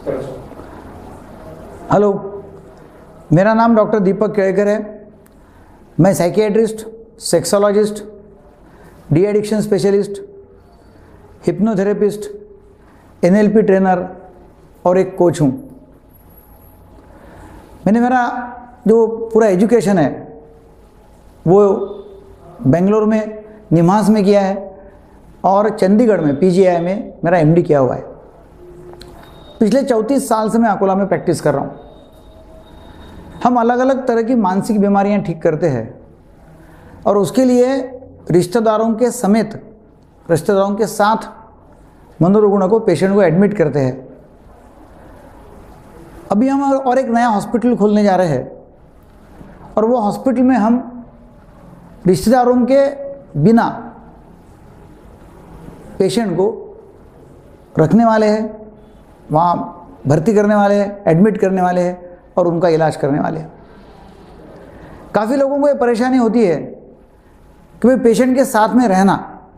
Hello, मेरा नाम doctor दीपक केळकर है। मैं psychiatrist, sexologist, de addiction specialist, hypnotherapist, NLP trainer और एक कोच हूँ। मैंने मेरा जो पूरा एजुकेशन है वो बेंगलोर में निमास में किया है और चंडीगढ़ में पीजीआई में मेरा एमडी किया हुआ है। पिछले 34 साल से मैं अकोला में प्रैक्टिस कर रहा हूँ। हम अलग अलग तरह की मानसिक बीमारियाँ ठीक करते हैं और उसके लिए रिश्तेदारों के समेत, रिश्तेदारों के साथ मनोरुग्ण को, पेशेंट को एडमिट करते हैं। अभी हम और एक नया हॉस्पिटल खोलने जा रहे हैं और वो हॉस्पिटल में हम रिश्तेदारों के बिना पेशेंट को रखने वाले हैं, वहाँ भर्ती करने वाले हैं, एडमिट करने वाले हैं और उनका इलाज करने वाले हैं। काफ़ी लोगों को ये परेशानी होती है कि भाई पेशेंट के साथ में रहना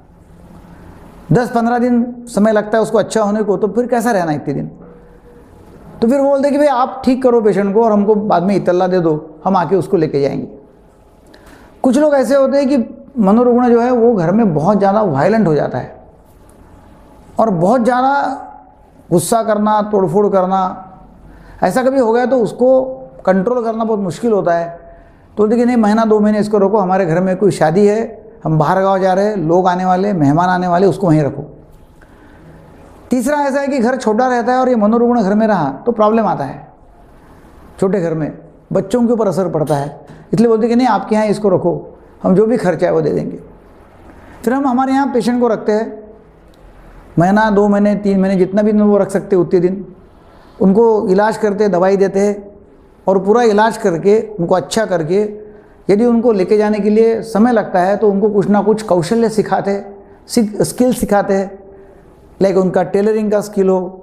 10-15 दिन समय लगता है उसको अच्छा होने को, तो फिर कैसा रहना इतने दिन। तो फिर वो बोलते कि भाई आप ठीक करो पेशेंट को और हमको बाद में इतला दे दो, हम आके उसको लेके जाएंगे। कुछ लोग ऐसे होते हैं कि मनोरुग्ण जो है वो घर में बहुत ज़्यादा वायलेंट हो जाता है और बहुत ज़्यादा गुस्सा करना, तोड़फोड़ करना, ऐसा कभी हो गया तो उसको कंट्रोल करना बहुत मुश्किल होता है। तो देखिए नहीं, महीना 2 महीने इसको रखो, हमारे घर में कोई शादी है, हम बाहर गाँव जा रहे हैं, लोग आने वाले, मेहमान आने वाले, उसको वहीं रखो। तीसरा ऐसा है कि घर छोटा रहता है और ये मनोरुग्ण घर में रहा तो प्रॉब्लम आता है। छोटे घर में बच्चों के ऊपर असर पड़ता है, इसलिए बोलते कि नहीं आपके यहाँ इसको रखो, हम जो भी खर्चा है वो दे देंगे। फिर हम हमारे यहाँ पेशेंट को रखते हैं, महीना, 2 महीने, 3 महीने, जितना भी दिन वो रख सकते उतने दिन, उनको इलाज करते, दवाई देते हैं और पूरा इलाज करके उनको अच्छा करके, यदि उनको लेके जाने के लिए समय लगता है तो उनको कुछ ना कुछ कौशल्य सिखाते, स्किल सिखाते हैं। लाइक उनका टेलरिंग का स्किल हो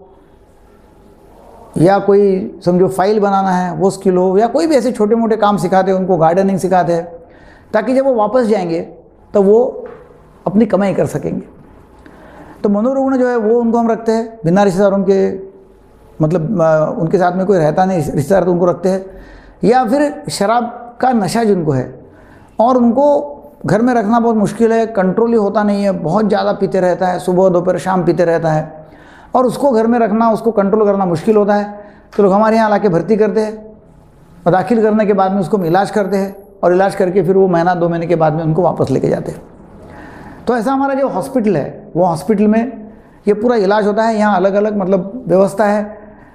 या कोई समझो फाइल बनाना है वो स्किल हो, या कोई भी ऐसे छोटे मोटे काम सिखाते हैं, उनको गार्डनिंग सिखाते हैं, ताकि जब वो वापस जाएंगे तो वो अपनी कमाई कर सकेंगे। तो मनोरुग्ण जो है वो उनको हम रखते हैं बिना रिश्तेदारों के, मतलब उनके साथ में कोई रहता नहीं रिश्तेदार, तो उनको रखते हैं। या फिर शराब का नशा जिनको है और उनको घर में रखना बहुत मुश्किल है, कंट्रोल ही होता नहीं है, बहुत ज़्यादा पीते रहता है, सुबह दोपहर शाम पीते रहता है और उसको घर में रखना, उसको कंट्रोल करना मुश्किल होता है। तो लोग हमारे यहाँ लाके भर्ती करते हैं और दाखिल करने के बाद में उसको हम इलाज करते हैं और इलाज करके फिर वो महीना 2 महीने के बाद में उनको वापस लेके जाते हैं। तो ऐसा हमारा जो हॉस्पिटल है वो हॉस्पिटल में ये पूरा इलाज होता है। यहाँ अलग अलग मतलब व्यवस्था है,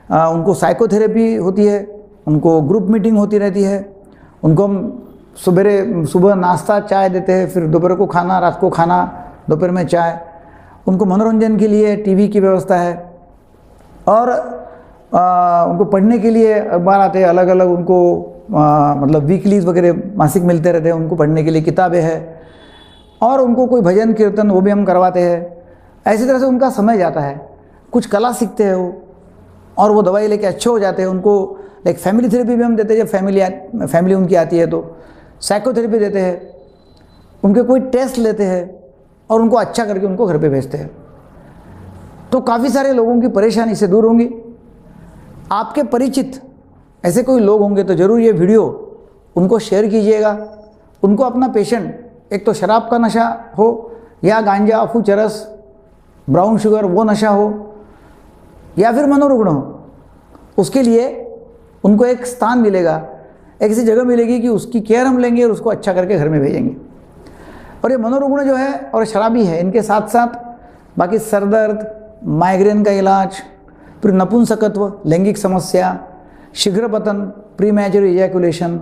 उनको होती है, उनको ग्रुप मीटिंग होती रहती है, उनको हम सुबह नाश्ता चाय देते हैं, फिर दोपहर को खाना, रात को खाना, दोपहर में चाय। उनको मनोरंजन के लिए टीवी की व्यवस्था है और उनको पढ़ने के लिए अखबार आते हैं अलग अलग, उनको मतलब वीकलीज वगैरह मासिक मिलते रहते हैं, उनको पढ़ने के लिए किताबें हैं और उनको कोई भजन कीर्तन वो भी हम करवाते हैं। ऐसी तरह से उनका समय जाता है, कुछ कला सीखते हैं वो और वो दवाई लेके अच्छे हो जाते हैं। उनको एक फैमिली थेरेपी भी हम देते हैं, जब फैमिली उनकी आती है तो साइकोथेरेपी देते हैं, उनके कोई टेस्ट लेते हैं और उनको अच्छा करके उनको घर पे भेजते हैं। तो काफ़ी सारे लोगों की परेशानी से दूर होंगी। आपके परिचित ऐसे कोई लोग होंगे तो ज़रूर ये वीडियो उनको शेयर कीजिएगा। उनको अपना पेशेंट, एक तो शराब का नशा हो या गांजा, अफू, चरस, ब्राउन शुगर वो नशा हो या फिर मनोरुग्ण हो, उसके लिए उनको एक स्थान मिलेगा, एक ऐसी जगह मिलेगी कि उसकी केयर हम लेंगे और उसको अच्छा करके घर में भेजेंगे। और ये मनोरुग्ण जो है और शराबी है, इनके साथ साथ बाकी सर दर्द, माइग्रेन का इलाज, फिर नपुंसकत्व, लैंगिक समस्या, शीघ्र पतन, प्रीमैच्योर इजैकुलेशन,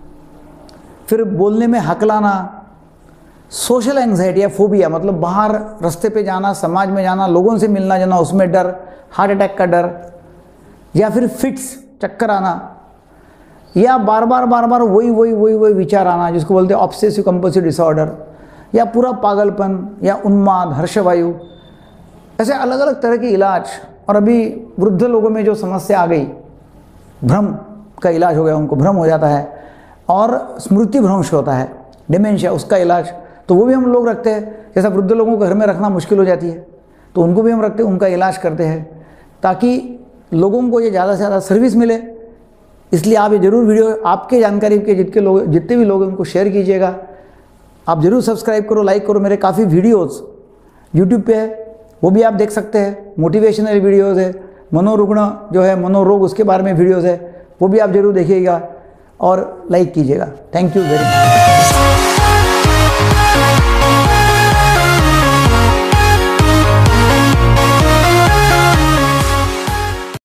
फिर बोलने में हकलाना, सोशल एंग्जाइटी या फोबिया, मतलब बाहर रास्ते पे जाना, समाज में जाना, लोगों से मिलना जाना, उसमें डर, हार्ट अटैक का डर, या फिर फिट्स, चक्कर आना, या बार बार वही विचार आना जिसको बोलते हैं ऑब्सेसिव कंपल्सिव डिसऑर्डर, या पूरा पागलपन या उन्माद, हर्षवायु, ऐसे अलग अलग तरह के इलाज। और अभी वृद्ध लोगों में जो समस्या आ गई, भ्रम का इलाज हो गया, उनको भ्रम हो जाता है और स्मृति भ्रंश होता है, डिमेंशिया, उसका इलाज तो वो भी हम लोग रखते हैं। जैसा वृद्ध लोगों को घर में रखना मुश्किल हो जाती है तो उनको भी हम रखते हैं, उनका इलाज करते हैं ताकि लोगों को ये ज़्यादा से ज़्यादा सर्विस मिले, इसलिए आप ये ज़रूर वीडियो आपके जानकारी के जितने भी लोग हैं उनको शेयर कीजिएगा। आप ज़रूर सब्सक्राइब करो, लाइक करो। मेरे काफ़ी वीडियोज़ यूट्यूब पे है, वो भी आप देख सकते हैं। मोटिवेशनल वीडियोज़ है, मनोरुग्ण जो है मनोरोग उसके बारे में वीडियोज़ है, वो भी आप ज़रूर देखिएगा और लाइक कीजिएगा। Thank you very much.